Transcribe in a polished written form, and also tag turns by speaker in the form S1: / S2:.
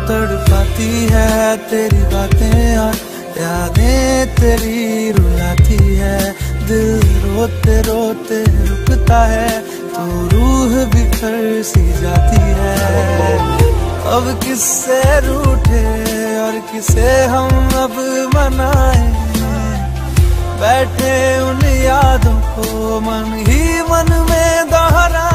S1: तड़पाती है तेरी बातें और यादें तेरी रुलाती है। दिल रोते रोते रुकता है तो रूह बिखर सी जाती है। अब किससे रूठे और किसे हम अब मनाएं, बैठे उन यादों को मन ही मन में दोहराएं।